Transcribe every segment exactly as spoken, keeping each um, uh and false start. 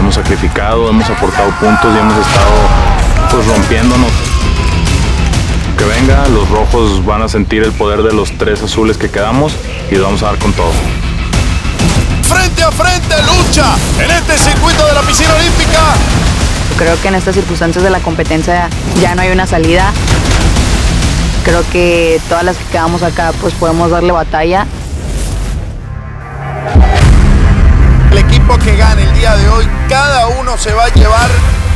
hemos sacrificado, hemos aportado puntos y hemos estado pues rompiéndonos. Que venga, los rojos van a sentir el poder de los tres azules que quedamos y los vamos a dar con todo. Frente a frente, lucha en este circuito de la piscina olímpica. Creo que en estas circunstancias de la competencia ya no hay una salida. Creo que todas las que quedamos acá pues podemos darle batalla. El equipo que gane el día de hoy, cada uno se va a llevar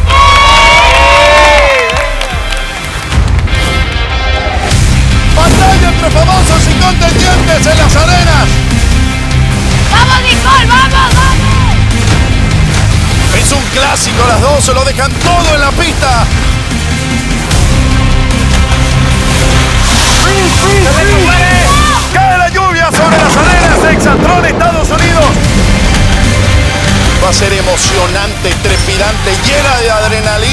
batalla entre famosos y contendientes en las arenas. ¡Vamos, Nicole! ¡Vamos, vamos! Es un clásico, las dos se lo dejan todo en la pista. Cae la lluvia sobre las arenas de Exatron, Estados Unidos. Va a ser emocionante, trepidante, llena de adrenalina.